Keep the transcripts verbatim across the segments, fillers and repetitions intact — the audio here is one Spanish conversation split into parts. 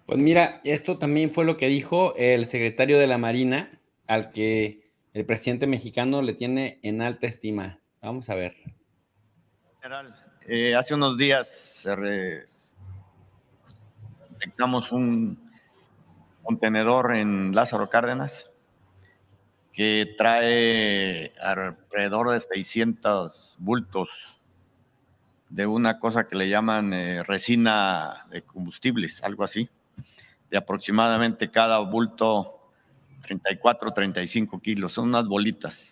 Pues mira, esto también fue lo que dijo el secretario de la Marina, al que el presidente mexicano le tiene en alta estima. Vamos a ver. General, eh, hace unos días eh, detectamos un contenedor en Lázaro Cárdenas que trae alrededor de seiscientos bultos de una cosa que le llaman eh, resina de combustibles, algo así, de aproximadamente cada bulto treinta y cuatro, treinta y cinco kilos, son unas bolitas.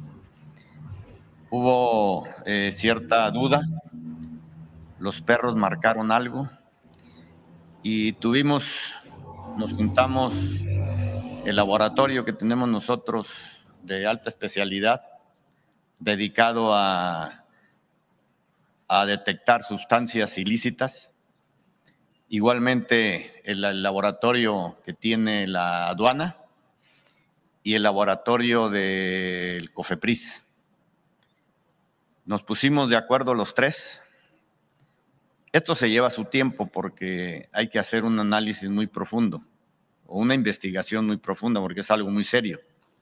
Hubo eh, cierta duda, los perros marcaron algo y tuvimos, nos juntamos el laboratorio que tenemos nosotros de alta especialidad, dedicado a, a detectar sustancias ilícitas. Igualmente el, el laboratorio que tiene la aduana y el laboratorio del COFEPRIS. Nos pusimos de acuerdo los tres. Esto se lleva su tiempo porque hay que hacer un análisis muy profundo o una investigación muy profunda porque es algo muy serio.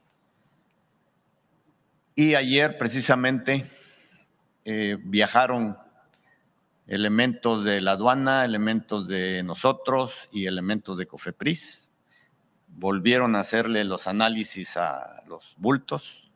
Y ayer precisamente eh, viajaron elementos de la aduana, elementos de nosotros y elementos de COFEPRIS. Volvieron a hacerle los análisis a los bultos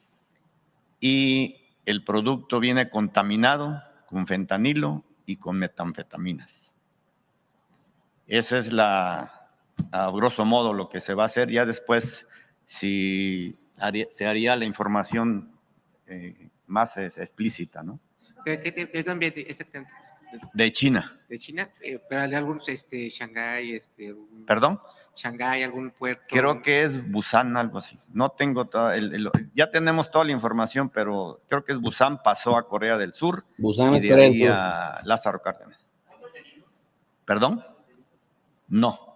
y el producto viene contaminado con fentanilo y con metanfetaminas. Esa es la, a grosso modo, lo que se va a hacer. Ya después, si haría, se haría la información eh, más eh, explícita, ¿no? ¿De, de, de, de dónde exactamente? De China. De China, eh, pero hay algunos, este, Shanghái, este, un, ¿Perdón? Shanghái, algún puerto. Creo que es Busan, algo así. No tengo toda, el, el, ya tenemos toda la información, pero creo que es Busan, pasó a Corea del Sur. Busan y es de Corea del ahí Sur. a Lázaro Cárdenas. ¿Perdón? No.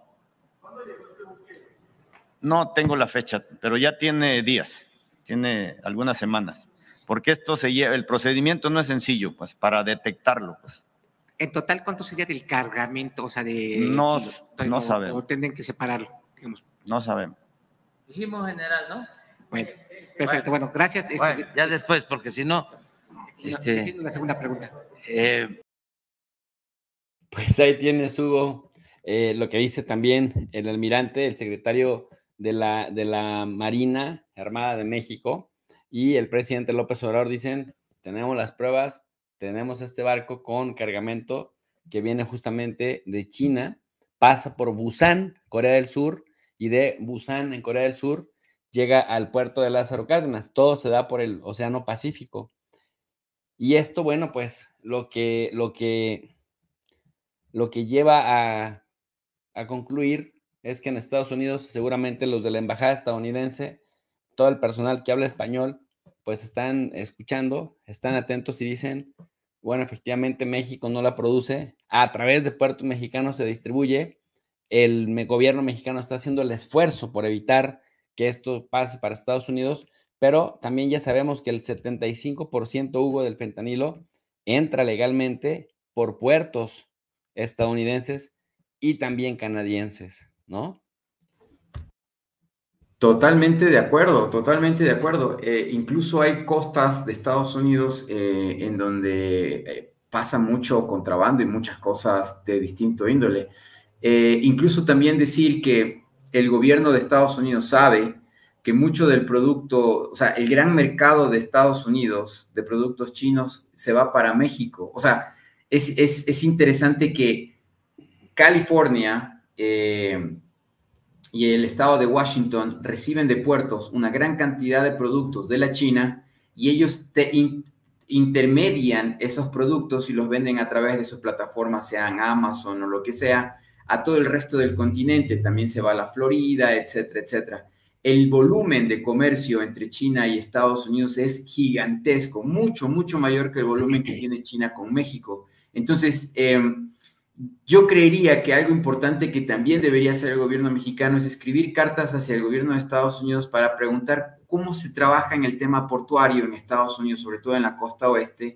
No tengo la fecha, pero ya tiene días, tiene algunas semanas, porque esto se lleva, el procedimiento no es sencillo, pues, para detectarlo, pues. En total, ¿cuánto sería del cargamento? O sea, de no, kilos. no no, sabemos. O tendrían que separarlo, digamos. No sabemos. Dijimos general, ¿no? Bueno, perfecto. Bueno, bueno gracias. Este, bueno, ya después, porque si no... Este, no la segunda pregunta. Eh, pues ahí tienes, Hugo, eh, lo que dice también el almirante, el secretario de la, de la Marina Armada de México y el presidente López Obrador dicen, tenemos las pruebas, tenemos este barco con cargamento que viene justamente de China, pasa por Busan, Corea del Sur, y de Busan, en Corea del Sur, llega al puerto de Lázaro Cárdenas. Todo se da por el Océano Pacífico. Y esto, bueno, pues lo que, lo que, lo que lleva a, a concluir es que en Estados Unidos seguramente los de la embajada estadounidense, todo el personal que habla español, pues están escuchando, están atentos y dicen, bueno, efectivamente México no la produce, a través de puertos mexicanos se distribuye, el gobierno mexicano está haciendo el esfuerzo por evitar que esto pase para Estados Unidos, pero también ya sabemos que el setenta y cinco por ciento, Hugo, del fentanilo entra legalmente por puertos estadounidenses y también canadienses, ¿no? Totalmente de acuerdo, totalmente de acuerdo. Eh, incluso hay costas de Estados Unidos eh, en donde eh, pasa mucho contrabando y muchas cosas de distinto índole. Eh, incluso también decir que el gobierno de Estados Unidos sabe que mucho del producto, o sea, el gran mercado de Estados Unidos de productos chinos se va para México. O sea, es, es, es interesante que California... Eh, y el estado de Washington reciben de puertos una gran cantidad de productos de la China y ellos te in, intermedian esos productos y los venden a través de sus plataformas, sean Amazon o lo que sea, a todo el resto del continente. También se va a la Florida, etcétera, etcétera. El volumen de comercio entre China y Estados Unidos es gigantesco, mucho, mucho mayor que el volumen que tiene China con México. Entonces, eh, yo creería que algo importante que también debería hacer el gobierno mexicano es escribir cartas hacia el gobierno de Estados Unidos para preguntar cómo se trabaja en el tema portuario en Estados Unidos, sobre todo en la costa oeste,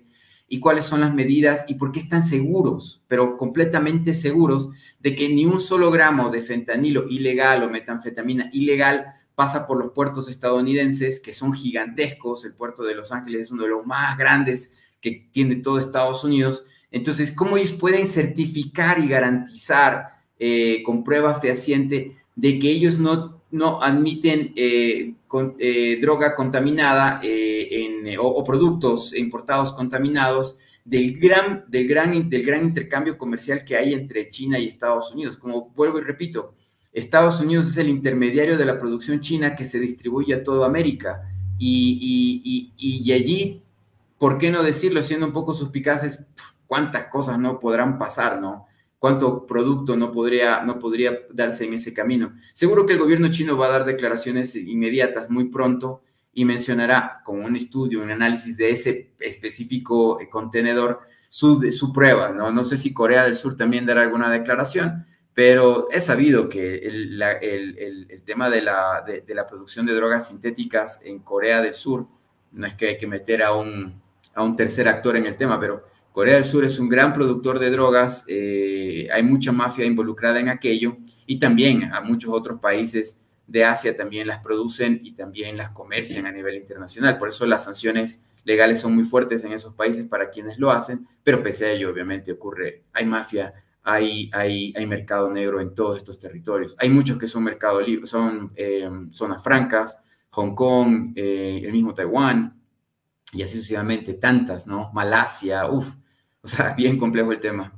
y cuáles son las medidas y por qué están seguros, pero completamente seguros de que ni un solo gramo de fentanilo ilegal o metanfetamina ilegal pasa por los puertos estadounidenses, que son gigantescos. El puerto de Los Ángeles es uno de los más grandes que tiene todo Estados Unidos. Entonces, ¿cómo ellos pueden certificar y garantizar eh, con prueba fehaciente de que ellos no, no admiten eh, con, eh, droga contaminada eh, en, o, o productos importados contaminados del gran, del, gran, del gran intercambio comercial que hay entre China y Estados Unidos? Como vuelvo y repito, Estados Unidos es el intermediario de la producción china que se distribuye a toda América. Y, y, y, y allí, ¿por qué no decirlo? Siendo un poco suspicaces, ¿cuántas cosas no podrán pasar, no? ¿Cuánto producto no podría, no podría darse en ese camino? Seguro que el gobierno chino va a dar declaraciones inmediatas muy pronto y mencionará con un estudio, un análisis de ese específico contenedor su, su prueba, ¿no? No sé si Corea del Sur también dará alguna declaración, pero es sabido que el, la, el, el, el tema de la, de, de la producción de drogas sintéticas en Corea del Sur, no es que hay que meter a un, a un tercer actor en el tema, pero Corea del Sur es un gran productor de drogas, eh, hay mucha mafia involucrada en aquello, y también a muchos otros países de Asia también las producen y también las comercian a nivel internacional. Por eso las sanciones legales son muy fuertes en esos países para quienes lo hacen, pero pese a ello, obviamente, ocurre, hay mafia, Hay, hay, hay mercado negro en todos estos territorios. Hay muchos que son mercado libre, son eh, zonas francas, Hong Kong, eh, el mismo Taiwán, y así sucesivamente, tantas, ¿no? Malasia, uff, o sea, bien complejo el tema.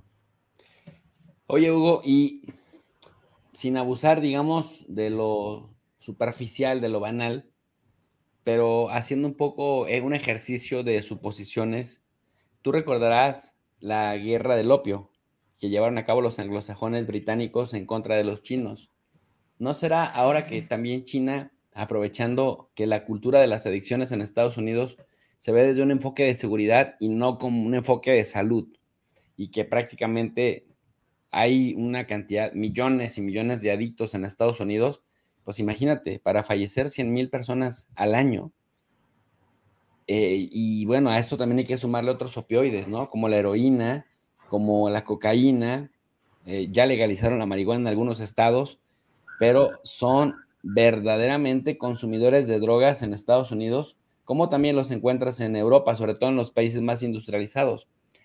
Oye, Hugo, y sin abusar, digamos, de lo superficial, de lo banal, pero haciendo un poco eh, un ejercicio de suposiciones, tú recordarás la guerra del opio que llevaron a cabo los anglosajones británicos en contra de los chinos. ¿No será ahora que también China, aprovechando que la cultura de las adicciones en Estados Unidos se ve desde un enfoque de seguridad y no como un enfoque de salud, y que prácticamente hay una cantidad, millones y millones de adictos en Estados Unidos? Pues imagínate, para fallecer cien mil personas al año, eh, y bueno, a esto también hay que sumarle otros opioides, ¿no? Como la heroína, como la cocaína, eh, ya legalizaron la marihuana en algunos estados, pero son verdaderamente consumidores de drogas en Estados Unidos, como también los encuentras en Europa, sobre todo en los países más industrializados.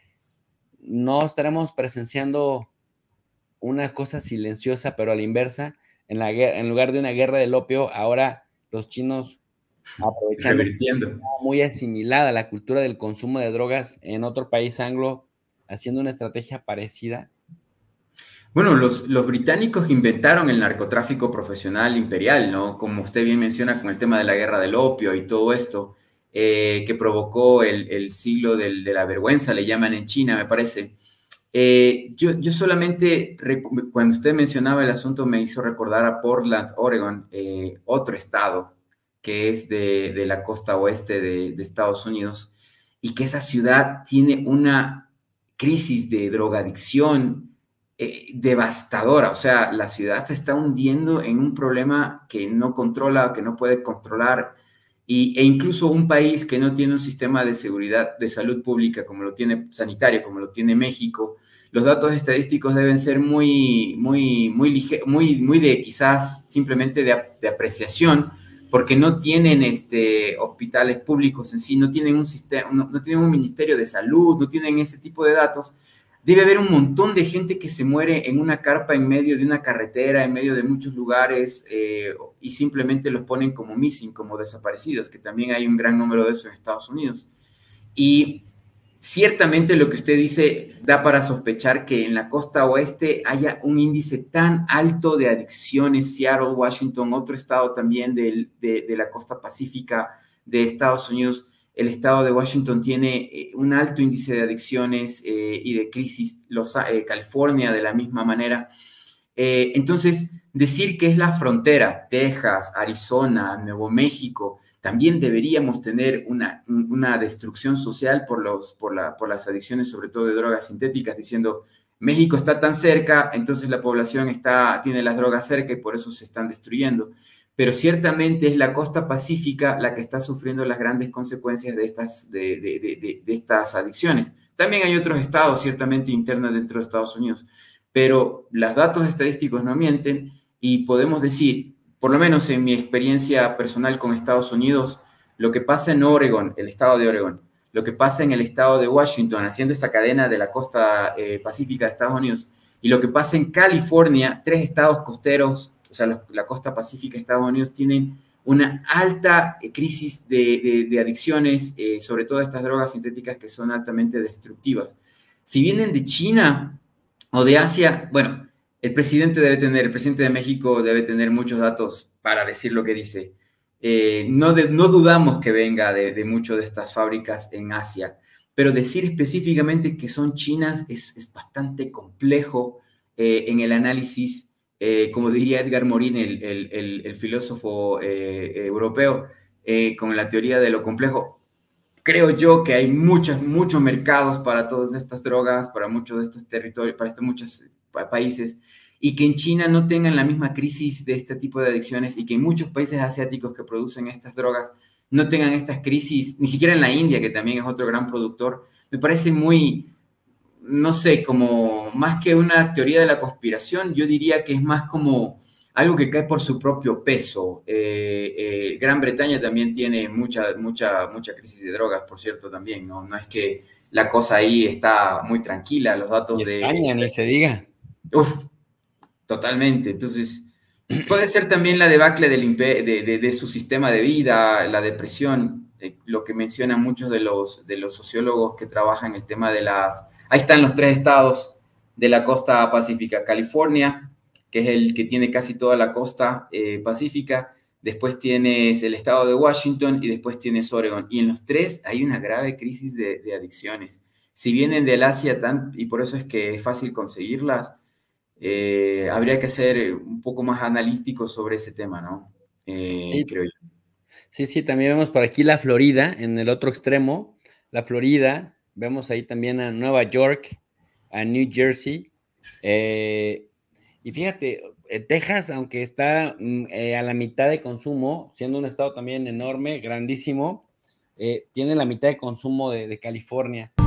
No estaremos presenciando una cosa silenciosa, pero a la inversa, en, la, en lugar de una guerra del opio, ahora los chinos aprovechando Revirtiendo. muy asimilada la cultura del consumo de drogas en otro país anglo, haciendo una estrategia parecida. Bueno, los, los británicos inventaron el narcotráfico profesional imperial, ¿no? Como usted bien menciona con el tema de la guerra del opio y todo esto, eh, que provocó el, el siglo del, de la vergüenza, le llaman en China, me parece. Eh, yo, yo solamente, cuando usted mencionaba el asunto, me hizo recordar a Portland, Oregon, eh, otro estado que es de, de la costa oeste de, de Estados Unidos, y que esa ciudad tiene una crisis de drogadicción eh, devastadora. O sea, la ciudad se está hundiendo en un problema que no controla, que no puede controlar, y, e incluso un país que no tiene un sistema de seguridad de salud pública como lo tiene, sanitario, como lo tiene México. Los datos estadísticos deben ser muy, muy, muy, muy, muy de quizás simplemente de, de apreciación, porque no tienen este, hospitales públicos en sí, no tienen, un sistema, no, no tienen un ministerio de salud, no tienen ese tipo de datos. Debe haber un montón de gente que se muere en una carpa en medio de una carretera, en medio de muchos lugares, eh, y simplemente los ponen como missing, como desaparecidos, que también hay un gran número de eso en Estados Unidos. Y ciertamente lo que usted dice da para sospechar que en la costa oeste haya un índice tan alto de adicciones. Seattle, Washington, otro estado también de, de, de la costa pacífica de Estados Unidos. El estado de Washington tiene un alto índice de adicciones eh, y de crisis. Los, eh, California de la misma manera. Eh, entonces, decir que es la frontera, Texas, Arizona, Nuevo México, también deberíamos tener una, una destrucción social por, los, por, la, por las adicciones, sobre todo de drogas sintéticas, diciendo México está tan cerca, entonces la población está, tiene las drogas cerca y por eso se están destruyendo. pero ciertamente es la costa pacífica la que está sufriendo las grandes consecuencias de estas, de, de, de, de, de estas adicciones. También hay otros estados ciertamente internos dentro de Estados Unidos, pero los datos estadísticos no mienten y podemos decir, por lo menos en mi experiencia personal con Estados Unidos, lo que pasa en Oregon, el estado de Oregon, lo que pasa en el estado de Washington, haciendo esta cadena de la costa eh, pacífica de Estados Unidos, y lo que pasa en California, tres estados costeros, o sea, la, la costa pacífica de Estados Unidos, tienen una alta eh, crisis de, de, de adicciones, eh, sobre todo estas drogas sintéticas que son altamente destructivas. Si vienen de China o de Asia, bueno, el presidente debe tener, el presidente de México debe tener muchos datos para decir lo que dice. Eh, no, de, no dudamos que venga de, de muchas de estas fábricas en Asia, pero decir específicamente que son chinas es, es bastante complejo eh, en el análisis, eh, como diría Edgar Morin, el, el, el, el filósofo eh, europeo, eh, con la teoría de lo complejo. Creo yo que hay muchos, muchos mercados para todas estas drogas, para muchos de estos territorios, para estos muchos países, y que en China no tengan la misma crisis de este tipo de adicciones y que en muchos países asiáticos que producen estas drogas no tengan estas crisis, ni siquiera en la India, que también es otro gran productor, me parece muy, no sé, como más que una teoría de la conspiración, yo diría que es más como algo que cae por su propio peso. Eh, eh, Gran Bretaña también tiene mucha, mucha, mucha crisis de drogas, por cierto, también, ¿no? No es que la cosa ahí está muy tranquila, los datos y de... España, ni se diga. Uf, totalmente. Entonces, puede ser también la debacle del, de, de, de su sistema de vida, la depresión, eh, lo que mencionan muchos de los, de los sociólogos que trabajan el tema de las... Ahí están los tres estados de la costa pacífica. California, que es el que tiene casi toda la costa eh, pacífica. Después tienes el estado de Washington y después tienes Oregon. Y en los tres hay una grave crisis de, de adicciones. Si vienen del Asia, tan, y por eso es que es fácil conseguirlas, Eh, habría que ser un poco más analítico sobre ese tema, ¿no? Eh, sí, creo yo. Sí, sí, también vemos por aquí la Florida, en el otro extremo, la Florida, vemos ahí también a Nueva York, a New Jersey, eh, y fíjate, Texas, aunque está eh, a la mitad de consumo, siendo un estado también enorme, grandísimo, eh, tiene la mitad de consumo de, de California.